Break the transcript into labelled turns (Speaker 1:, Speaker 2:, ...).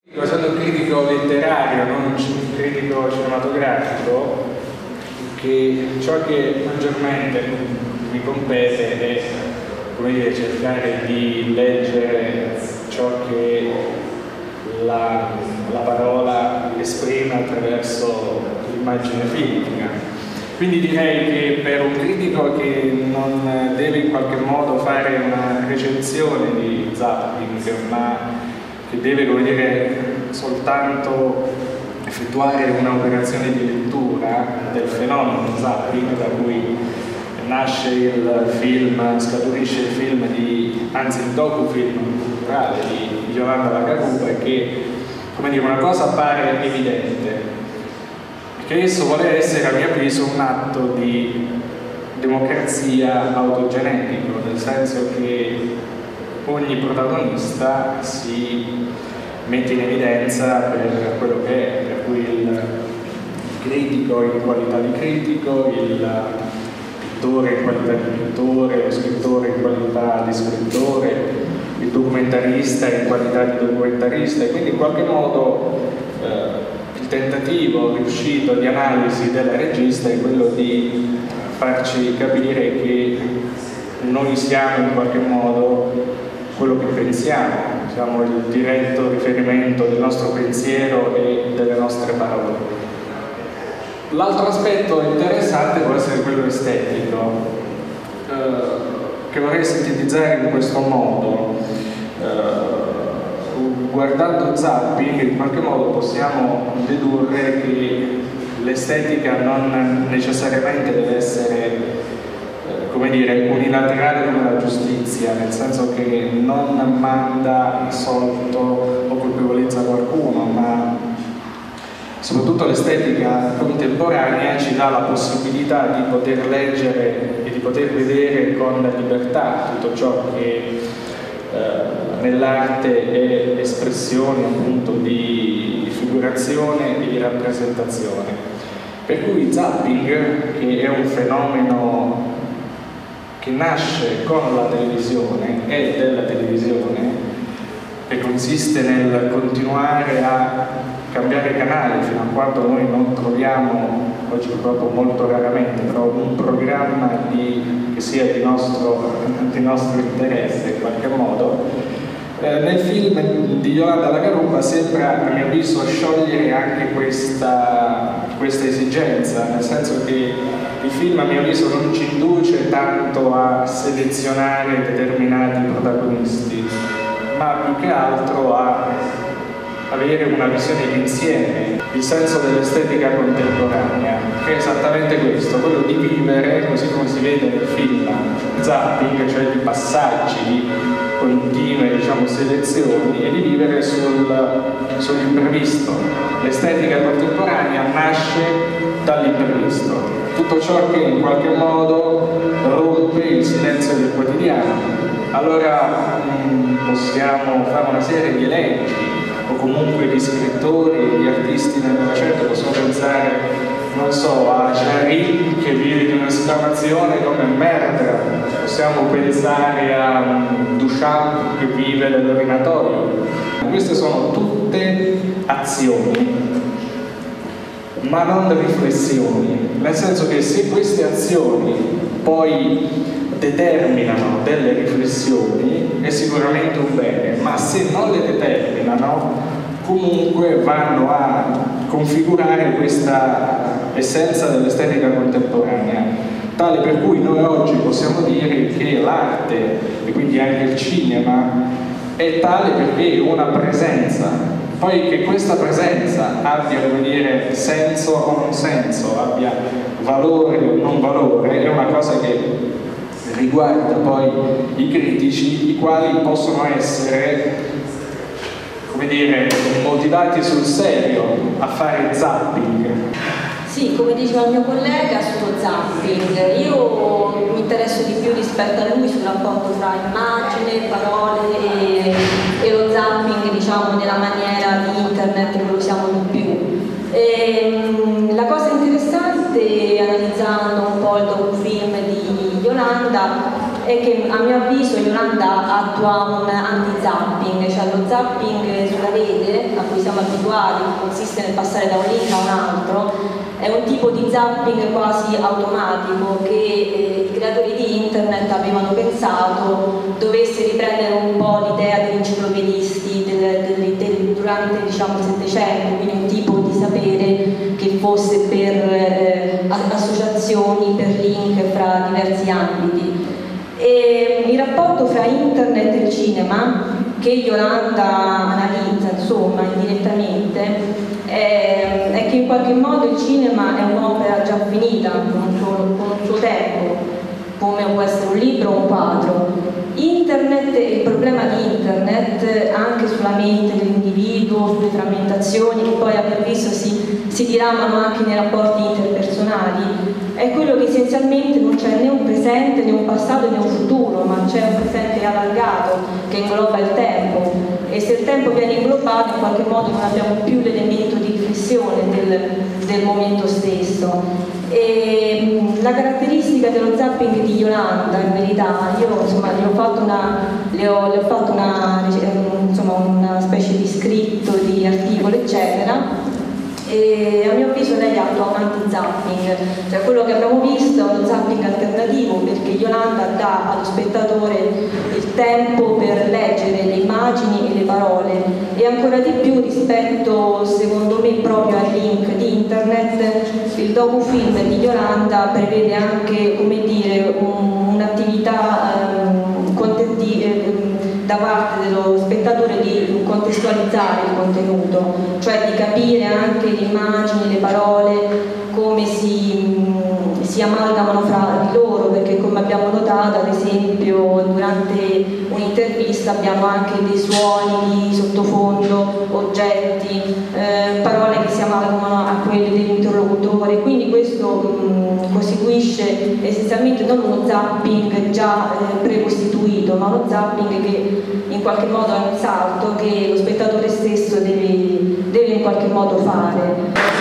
Speaker 1: Essendo un critico letterario, non un critico cinematografico, che ciò che maggiormente mi compete è, come dire, cercare di leggere ciò che la parola esprime attraverso l'immagine filmica. Quindi direi che per un critico che non deve in qualche modo fare una recensione di zapping, ma che deve, come dire, soltanto effettuare un'operazione di lettura del fenomeno zapping, da cui nasce il film, scaturisce il film anzi il docufilm culturale di Yolanda La Caruba, e che, come dire, una cosa appare evidente, che esso vuole essere, a mio avviso, un atto di democrazia autogenetico, nel senso che ogni protagonista si mette in evidenza per quello che è, per cui il critico in qualità di critico, il pittore in qualità di pittore, lo scrittore in qualità di scrittore, il documentarista in qualità di documentarista, e quindi in qualche modo il tentativo riuscito di analisi della regista è quello di farci capire che noi siamo in qualche modo quello che pensiamo, siamo il diretto riferimento del nostro pensiero e delle nostre parole. L'altro aspetto interessante può essere quello estetico, che vorrei sintetizzare in questo modo. Guardando zapping, in qualche modo possiamo dedurre che l'estetica non necessariamente deve essere, come dire, unilaterale come la giustizia, nel senso che non manda assolto o colpevolezza qualcuno, ma soprattutto l'estetica contemporanea ci dà la possibilità di poter leggere e di poter vedere con libertà tutto ciò che nell'arte è espressione appunto di figurazione e di rappresentazione. Per cui zapping, che è un fenomeno che nasce con la televisione e della televisione, che consiste nel continuare a cambiare canali fino a quando noi non troviamo, oggi purtroppo molto raramente, però un programma che sia di nostro interesse in qualche modo. Nel film di Yolanda La Caruba sembra, a mio avviso, sciogliere anche questa esigenza, nel senso che il film, a mio avviso, non ci induce tanto a selezionare determinati protagonisti, ma più che altro a avere una visione d'insieme, il senso dell'estetica contemporanea, che è esattamente questo, quello di vivere, così come si vede nel film zapping, cioè di passaggi, di continue, diciamo, selezioni, e di vivere sull'imprevisto. L'estetica contemporanea nasce dall'imprevisto, tutto ciò che in qualche modo rompe il silenzio del quotidiano. Allora possiamo fare una serie di elenchi, o comunque di scrittori e di artisti del Novecento. Possiamo pensare, non so, a Jarry, che vive di un'esclamazione come merda, possiamo pensare a Duchamp, che vive dell'ordinatorio. Queste sono tutte azioni, ma non riflessioni, nel senso che se queste azioni poi determinano delle riflessioni è sicuramente un bene, ma se non le determinano comunque vanno a configurare questa essenza dell'estetica contemporanea, tale per cui noi oggi possiamo dire che l'arte, e quindi anche il cinema, è tale perché è una presenza. Poi che questa presenza abbia, come dire, senso o non senso, abbia valore o non valore, è una cosa che riguarda poi i critici, i quali possono essere, come dire, motivati sul serio a fare zapping.
Speaker 2: Sì, come diceva il mio collega sullo zapping, io mi interesso di più rispetto a lui sul rapporto tra immagine, parole e lo zapping, diciamo, nella maniera di internet che lo usiamo di più. La cosa interessante, analizzando un po' il docufilm di Yolanda, è che a mio avviso Yolanda attua un anti-zapping, cioè lo zapping zapping sulla rete, a cui siamo abituati, consiste nel passare da un link a un altro, è un tipo di zapping quasi automatico che i creatori di internet avevano pensato dovesse riprendere un po' l'idea degli enciclopedisti durante, diciamo, il Settecento, quindi un tipo di sapere che fosse per associazioni, per link fra diversi ambiti. E il rapporto fra internet e il cinema, che Yolanda analizza insomma indirettamente, è che in qualche modo il cinema è un'opera già finita con un suo tempo, come può essere un libro o un quadro. Internet e il problema di internet anche sulla mente dell'individuo, sulle frammentazioni che poi a mio avviso si diramano anche nei rapporti interpersonali, è quello che essenzialmente non c'è né un presente né un passato né un futuro, ma c'è un presente allargato che ingloba il tempo, e se il tempo viene inglobato in qualche modo non abbiamo più l'elemento di riflessione del momento stesso. E la caratteristica dello zapping di Yolanda, in verità, io insomma le ho fatto una specie di scritto, di articolo eccetera, e a mio avviso lei attua un anti-zapping, cioè quello che abbiamo visto è uno zapping alternativo, perché Yolanda dà allo spettatore il tempo per leggere le immagini e le parole, e ancora di più rispetto secondo me proprio ai link di internet. Il docufilm di Yolanda prevede anche, come dire, un'attività da parte dello spettatore di contestualizzare il contenuto, cioè di capire anche le immagini, le parole, come si amalgamano fra di loro, perché come abbiamo notato ad esempio durante un'intervista abbiamo anche dei suoni di sottofondo, oggetti, parole che si amalgamano a quelle dell'interlocutore, quindi questo costituisce essenzialmente non uno zapping già precostituito, ma uno zapping che in qualche modo è un salto che lo spettatore stesso deve in qualche modo fare.